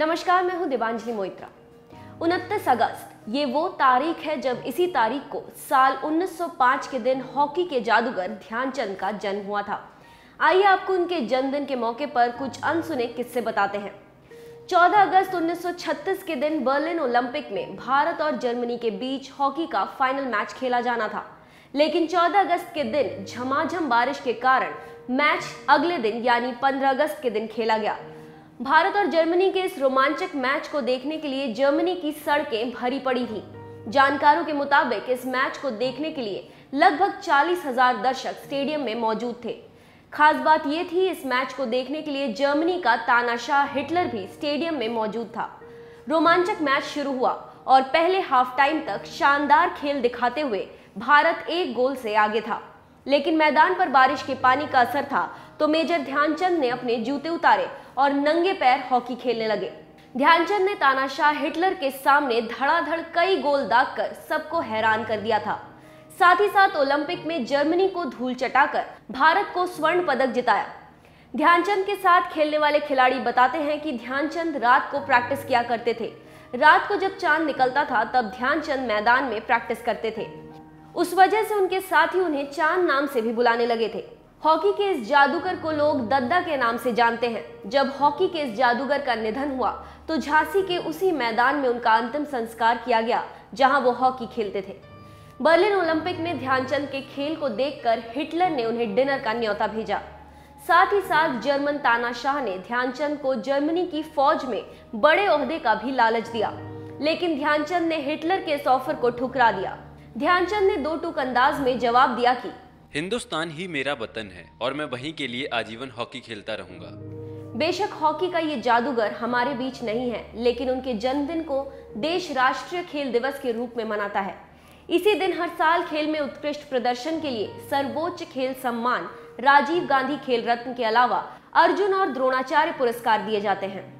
नमस्कार, मैं हूं देवांजलि मोइत्रा। 29 अगस्त ये वो तारीख है जब इसी तारीख को साल 1905 के दिन हॉकी के जादूगर ध्यानचंद का जन्म हुआ था। आइए आपको उनके जन्मदिन के मौके पर कुछ अनसुने किस्से बताते हैं। 14 अगस्त 1936 के दिन बर्लिन ओलंपिक में भारत और जर्मनी के बीच हॉकी का फाइनल मैच खेला जाना था, लेकिन 14 अगस्त के दिन झमाझम बारिश के कारण मैच अगले दिन यानी 15 अगस्त के दिन खेला गया। भारत और जर्मनी के इस रोमांचक मैच को देखने के लिए जर्मनी की सड़कें भरी पड़ी थी। जानकारों के मुताबिक इस मैच को देखने के लिए लगभग 40,000 दर्शक स्टेडियम में मौजूद थे। खास बात यह थी, इस मैच को देखने के लिए जर्मनी का तानाशाह हिटलर भी स्टेडियम में मौजूद था। रोमांचक मैच शुरू हुआ और पहले हाफ टाइम तक शानदार खेल दिखाते हुए भारत 1 गोल से आगे था, लेकिन मैदान पर बारिश के पानी का असर था तो मेजर ध्यानचंद ने अपने जूते उतारे और नंगे पैर हॉकी खेलने लगे। ध्यानचंद ने तानाशाह हिटलर के सामने धड़ाधड़ कई गोल दागकर सबको हैरान कर दिया था। साथ ही साथ ओलंपिक में जर्मनी को धूल चटाकर भारत को स्वर्ण पदक जिताया। ध्यानचंद के साथ खेलने वाले खिलाड़ी बताते हैं कि ध्यानचंद रात को प्रैक्टिस किया करते थे। रात को जब चांद निकलता था तब ध्यानचंद मैदान में प्रैक्टिस करते थे। उस वजह से उनके साथी उन्हें चांद नाम से भी बुलाने लगे थे। हॉकी के इस जादूगर को लोग दद्दा के नाम से जानते हैं। जब हॉकी के इस जादूगर का निधन हुआ तो झांसी के उसी मैदान में उनका अंतिम संस्कार किया गया जहां वो हॉकी खेलते थे। बर्लिन ओलंपिक में ध्यानचंद के खेल को देखकर हिटलर ने उन्हें डिनर का न्योता भेजा। साथ ही साथ जर्मन तानाशाह ने ध्यानचंद को जर्मनी की फौज में बड़े ओहदे का भी लालच दिया, लेकिन ध्यानचंद ने हिटलर के इस ऑफर को ठुकरा दिया। ध्यानचंद ने दो टूक अंदाज में जवाब दिया कि हिंदुस्तान ही मेरा वतन है और मैं वहीं के लिए आजीवन हॉकी खेलता रहूंगा। बेशक हॉकी का ये जादूगर हमारे बीच नहीं है, लेकिन उनके जन्मदिन को देश राष्ट्रीय खेल दिवस के रूप में मनाता है। इसी दिन हर साल खेल में उत्कृष्ट प्रदर्शन के लिए सर्वोच्च खेल सम्मान राजीव गांधी खेल रत्न के अलावा अर्जुन और द्रोणाचार्य पुरस्कार दिए जाते हैं।